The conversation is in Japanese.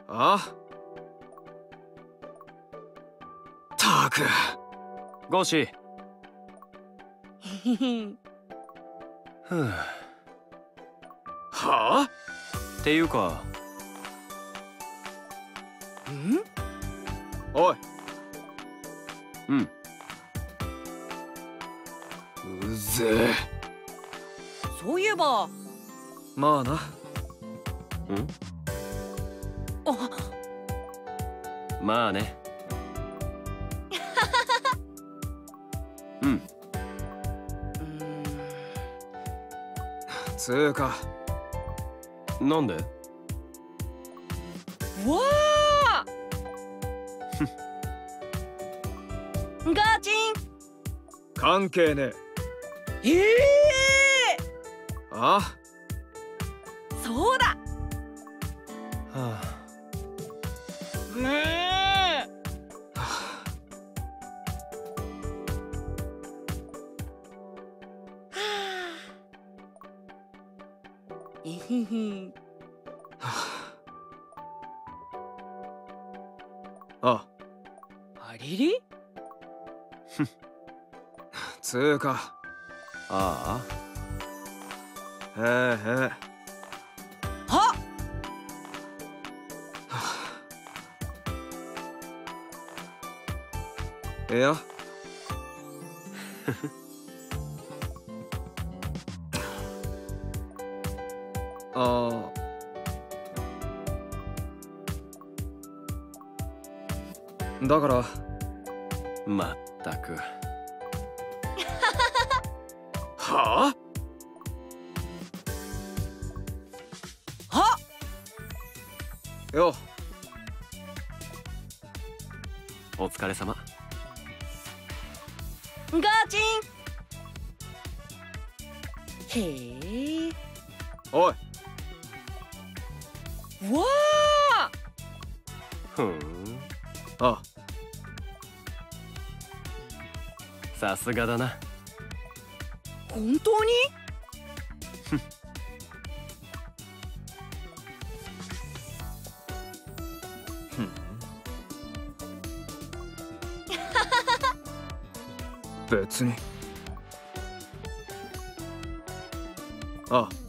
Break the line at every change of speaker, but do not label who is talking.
あったく。
ゴシ。ふう。
はあ？
っていうか。
おい。
うん。
うぜえ。
そういえば。
まあな。
あ。
まあね。うん。
つうか。
なんで？
わあ。ガチン。
関係ねえ。あ？
そうだ。
はあ。
あ。
ありり？
つうか。
あ
あ。へえへえ。
はっ。
いや。ああ。だから。
まったく。
はあ？
はっ。
よ。
お疲れ様。
ガチン。へえ。
おい。
わあ。
ふん。
あ。
さすがだな。
本当に？
別に。あ。